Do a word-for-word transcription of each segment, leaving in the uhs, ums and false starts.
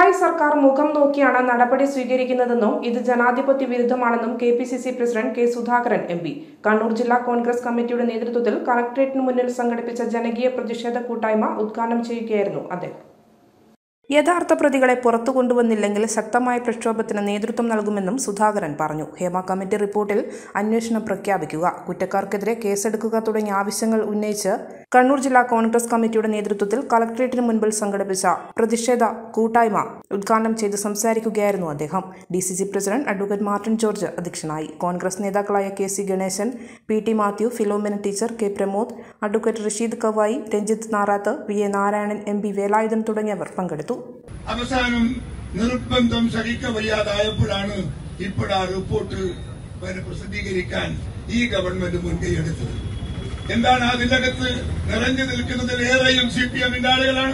പിണറായി സർക്കാർ മുഖം നോക്കിയാണ് നടപടി സ്വീകരിക്കുന്നതെന്നും ഇത് ജനാധിപത്യ വിരുദ്ധമാണെന്നും K P C C president K Sudhakaran M P Kannur ജില്ലാ കോൺഗ്രസ് കമ്മിറ്റിയുടെ നേതൃത്വത്തിൽ കളക്ടറേറ്റിന് മുന്നിൽ സംഘടിപ്പിച്ച ജനകീയ പ്രതിഷേധ കൂട്ടായ്മ ഉദ്ഘാടനം ചെയ്യുകയായിരുന്നു അദ്ദേഹം. യഥാർത്ഥ പ്രതികളെ പുറത്തു കൊണ്ടുവന്നില്ലെങ്കിൽ ശക്തമായ പ്രക്ഷോഭത്തിന് നേതൃത്വം നൽകുമെന്നും സുധാകരൻ പറഞ്ഞു. ഹേമ കമ്മിറ്റി റിപ്പോർട്ടിൽ അന്വേഷണം പ്രഖ്യാപിക്കുക, കുറ്റക്കാർക്കെതിരെ കേസെടുക്കുക തുടങ്ങിയ ആവശ്യങ്ങൾ ഉന്നയിച്ച് കണ്ണൂർ ജില്ലാ കോൺഗ്രസ് കമ്മിറ്റിയുടെ നേതൃത്വത്തിൽ കളക്ടറേറ്റിന് മുൻപിൽ സംഘടിപ്പിച്ച പ്രതിഷേധ കൂട്ടായ്മ ഉദ്ഘാടനം ചെയ്ത് സംസാരിക്കുകയായിരുന്നു അദ്ദേഹം. D C C president advocate Martin George അധ്യക്ഷനായി. കോൺഗ്രസ് നേതാക്കളായ K C Ganesan, P T Mathew, Philomina teacher, K Pramod, advocate Rasheed Kavayi, Ranjith Narath, V A Narayanan, M P Velayudhan തുടങ്ങിയവർ പങ്കെടുത്തു. അവസാനം നിർബന്ധം സഹിക്കവയ്യാതായപ്പോഴാണ് ഇപ്പോൾ ആ റിപ്പോർട്ട് പ്രസിദ്ധീകരിക്കാൻ ഈ ഗവൺമെന്റ് മുൻകൈയെടുത്തത്. എന്താണ് അതിന്റെ അകത്ത് നിറഞ്ഞു നിൽക്കുന്നതിൽ ഏറെയും സി പി എമ്മിന്റെ ആളുകളാണ്.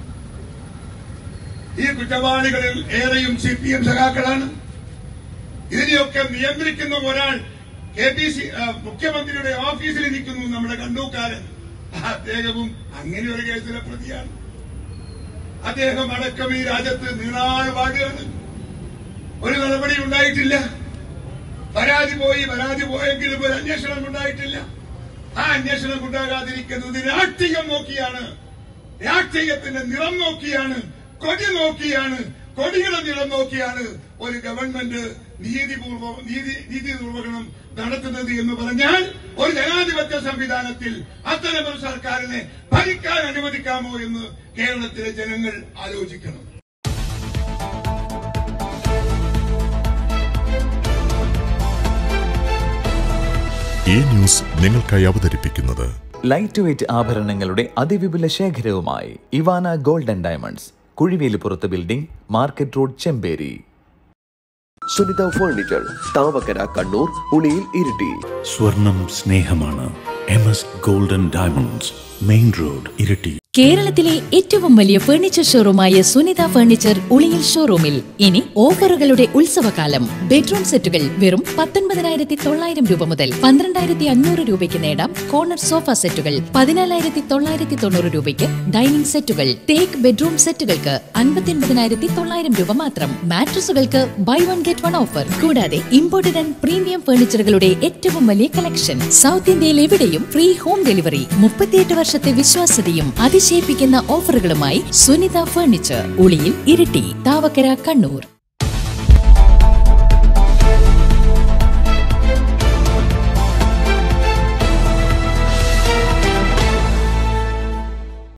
ഈ കുറ്റവാളികളിൽ ഏറെയും സി പി എം സഖാക്കളാണ്. ഇതിനെയൊക്കെ നിയന്ത്രിക്കുന്ന ഒരാൾ കെ പി സി മുഖ്യമന്ത്രിയുടെ ഓഫീസിൽ ഇരിക്കുന്നു, നമ്മുടെ കണ്ണൂക്കാരൻ. അദ്ദേഹവും അങ്ങനെ ഒരു കേസിലെ പ്രതിയാണ്. അദ്ദേഹം അടക്കം ഈ രാജ്യത്ത് നീളാൾ വാഴുകയാണ്. ഒരു നടപടി ഉണ്ടായിട്ടില്ല. പരാതി പോയി പരാതി പോയെങ്കിലും ഒരു അന്വേഷണം ഉണ്ടായിട്ടില്ല. ആ അന്വേഷണം ഉണ്ടാകാതിരിക്കുന്നത് രാഷ്ട്രീയം നോക്കിയാണ്, രാഷ്ട്രീയത്തിന്റെ നിറം നോക്കിയാണ്, കൊടി നോക്കിയാണ്, കൊടിയുടെ നിറം നോക്കിയാണ് ഒരു ഗവൺമെന്റ് നീതിപൂർവ്വം നീതി നീതി നിർവഹണം നടത്തുന്നത് എന്ന് പറഞ്ഞാൽ ഒരു ജനാധിപത്യ സംവിധാനത്തിൽ അത്തരമൊരു സർക്കാരിനെ ഭരിക്കാൻ അനുവദിക്കാമോ എന്ന് കേരളത്തിലെ ജനങ്ങൾ ആലോചിക്കണം. ഈ ന്യൂസ് നിങ്ങൾക്കായി അവതരിപ്പിക്കുന്നത് ലൈറ്റ് വെയ്റ്റ് ആഭരണങ്ങളുടെ അതിവിപുല ശേഖരവുമായി Ivana gold and diamonds, Kuzhivelippurath building, market road, Chemperi. Sunitha furniture, Thavakkara, Kannur, Uliyil, Iritty. സ്വർണം സ്നേഹമാണ്. M S gold and diamonds, main road, Iritty. കേരളത്തിലെ ഏറ്റവും വലിയ ഫർണിച്ചർ ഷോറൂമായ സുനിത ഫർണിച്ചർ ഉളിയിൽ ഷോറൂമിൽ ഇനി ഓഫറുകളുടെ ഉത്സവകാലം. ബെഡ്റൂം സെറ്റുകൾ വെറും പത്തൊൻപതിനായിരത്തി തൊള്ളായിരം രൂപ മുതൽ പന്ത്രണ്ടായിരത്തി അഞ്ഞൂറ് രൂപയ്ക്ക് നേടാം. കോർണർ സോഫ സെറ്റുകൾ പതിനാലായിരത്തി തൊള്ളായിരത്തി തൊണ്ണൂറ് രൂപയ്ക്ക്, ഡൈനിങ് സെറ്റുകൾ തേക്ക് ബെഡ്റൂം സെറ്റുകൾക്ക് അൻപത്തി ഒൻപതിനായിരത്തി തൊള്ളായിരം രൂപ മാത്രം. മാട്രസുകൾക്ക് buy one get one offer. കൂടാതെ ഇമ്പോർട്ടഡ് ആൻഡ് പ്രീമിയം ഫർണിച്ചറുകളുടെ ഏറ്റവും വലിയ കളക്ഷൻ. സൗത്ത് ഇന്ത്യയിൽ എവിടെയും ഫ്രീ ഹോം ഡെലിവറി. മുപ്പത്തിയെട്ട് വർഷത്തെ വിശ്വാസ്യതയും അതിശയിപ്പിക്കുന്ന ഓഫറുകളുമായി സുനിത ഫർണിച്ചർ, ഉളിയിൽ, ഇരിട്ടി, താവക്കര, കണ്ണൂർ.